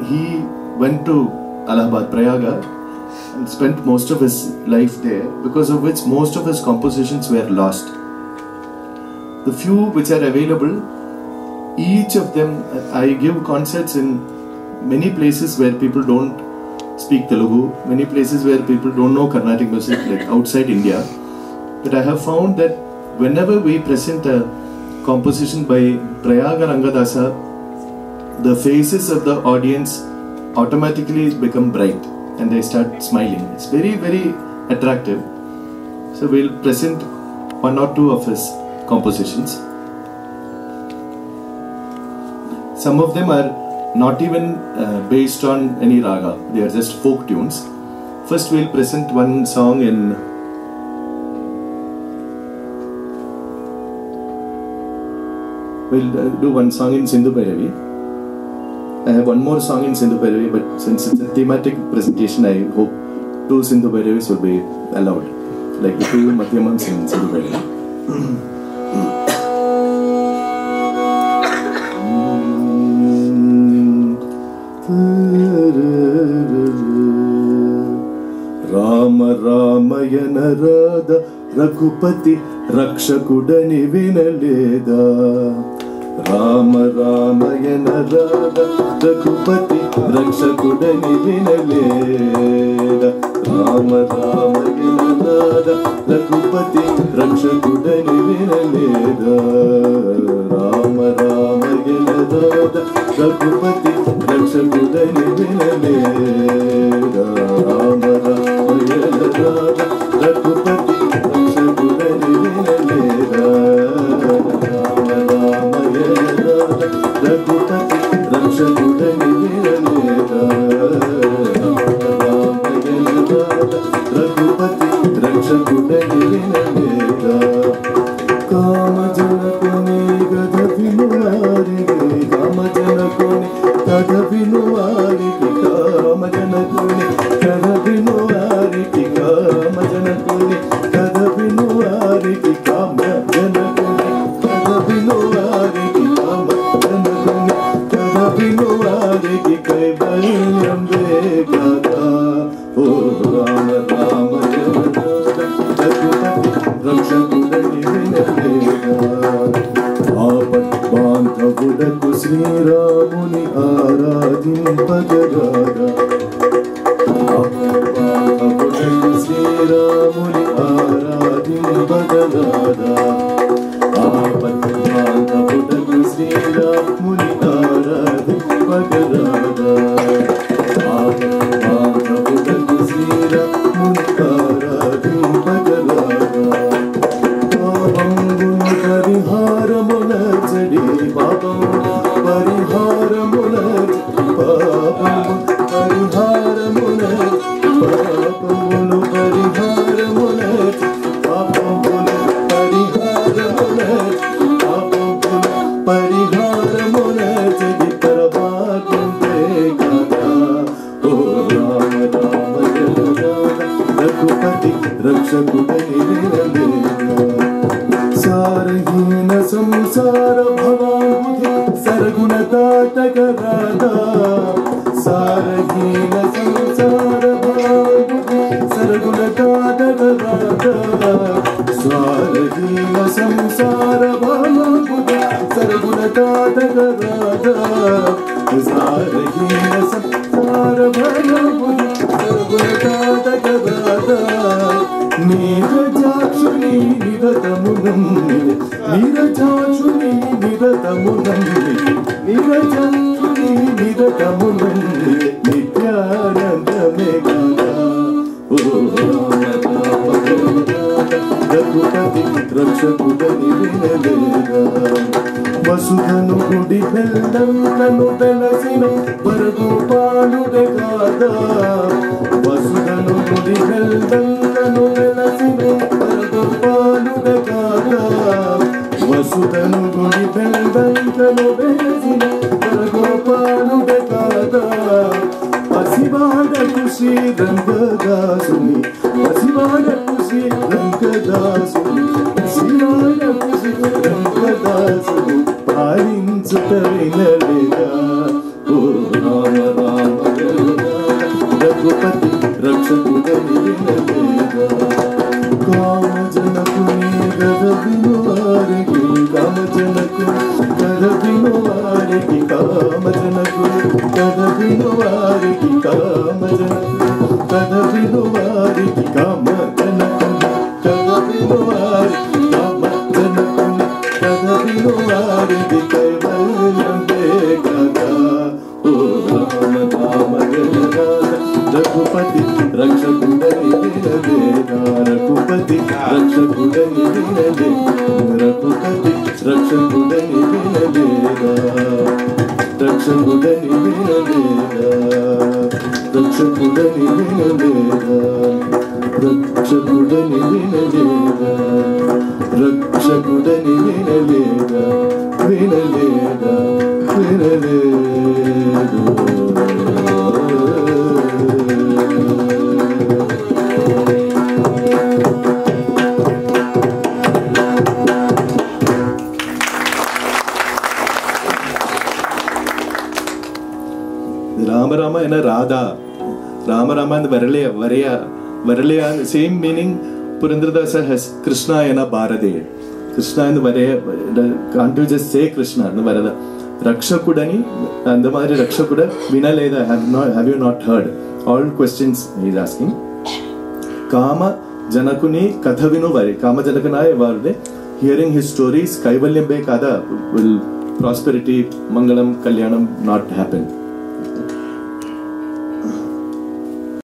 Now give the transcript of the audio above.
he went to Allahabad, Prayaga, and spent most of his life there, because of which most of his compositions were lost. The few which are available, each of them, I give concerts in many places where people don't speak Telugu, many places where people don't know Carnatic music, like outside India. But I have found that whenever we present a composition by Prayaga Rangadasa, the faces of the audience automatically become bright and they start smiling. It's very, very attractive. So we'll present one or two of his compositions. Some of them are not even based on any raga, they are just folk tunes. First we'll present one song in do one song in Sindhu Bhairavi. I have one more song in Sindhu Bhairavi, but since it's a thematic presentation, I hope 2 Sindhu Bhairavis will be allowed, like the 2 Madhyamams in Sindhu Bhairavi. Rama Ramayana Radha Raghupati Rakshakudani Vinaleda. Rama Ramayana Radha Raghupati Rakshakudani Vinaleda. Rama Ramayana Radha Raghupati Rakshakudani Vinaleda. Rama Ramayana Radha Raghupati Rakshakudani Vinaleda. Rama Ramayana Radha Raghupati Rakshakudani Vinaleda. Rama Ramayana Raghupati Rakshakudani Vinaleda. Raghupati Rakshakudani Vinaleda. Kama Janakuni Gada Vinuvarige, Kama Janakuni Gada Vinuvarige, Kama Janakuni Gada Vinuvarige, Kama Janakuni Gada Vinuvarige, Kama Janakuni Gada Vinuvarige, Kama Janakuni Gada Vinuvarige, Kaivalyam Vegada. Oh Rama Rama Rakshakudani Vinaleda. Aapat Bandhavudaku Sri Ramuni Aradhimpagada. Aapat Bandhavudaku Sri Ramuni Aradhimpagada. Aapat Bandhavudaku Sri Ramuni Aradhimpagada. Aapat Bandhavudaku Sri Ramuni Aradhimpagada. Pariharamuna Papam Pariharamuna Papam Pariharamuna Papam Pariharamuna Papam Pariharamuna Papam Pariharamuna Jadi Parabhatam Vegada. Oh Rama Rama Raghupati Rakshakudani Vinaleda. Sarahina samsara bhavanti sargunataka radha. Sarahina samsara bhavanti sargunataka radha. Sarahina samsara bhavanti sargunataka radha. Sarahina samsara bhavanti sargunataka radha. Nirajachuni niratamunamni, Nirajachuni niratamunamni, Nirajachuni niratamunamni, Nityananda Megada. Oh Rama Rama Raghupati Rakshakudani Vinaleda. Vasudhanu Kudi Bellandanu Belasina Varagopalude Kada. Vasudhanu Kudi Bellandanu Belasina Varagopalude Kada. Vasudhanu Kudi Bellandanu Belasina Varagopalude Kada. Pasivada Kushi Rangadasuni, Pasivada Kushi Rangadasuni, Pasivada Kushi Rangadasuni, Parinsuta Vinaleda. Oh Rama Rama కథ వినువారికి కామజనకుని కథ వినువారికి కామజనకుని కథ వినువారికి కామజనకుని కథ వినువారికి కైవల్యంబే కదా ఓ రామ రామ రఘుపతి రక్షకుడని వినలేదా రఘుపతి రక్షకుడని వినలే రఘుపతి రక్షకుడని వినలేదా రక్షకుడని వినలేదా రక్షకుడని వినలేదా రక్షకుడని వినలేదా రక్షకుడని వినలేదా వినలేదా వినలేదా Rama Rama and Radha. Rama Rama and Varaleya, same meaning. Purandradasa has Krishna and Bharade. Krishna and Varaya, can't you just say Krishna? Rakshakudani and the Mari Rakshakuda, Vinaleda, have you not heard? All questions he is asking. Kama Janakuni Kathavinu Vari, Kama Janakanaya Varde, hearing his stories, Kaivalyambe Kada will prosperity, Mangalam, Kalyanam not happen.